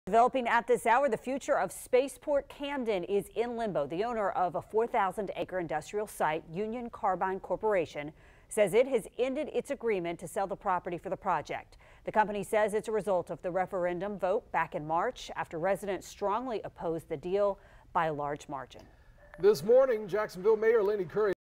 Developing at this hour, the future of Spaceport Camden is in limbo. The owner of a 4,000-acre industrial site, Union Carbide Corporation, says it has ended its agreement to sell the property for the project. The company says it's a result of the referendum vote back in March after residents strongly opposed the deal by a large margin. This morning, Jacksonville Mayor Lenny Curry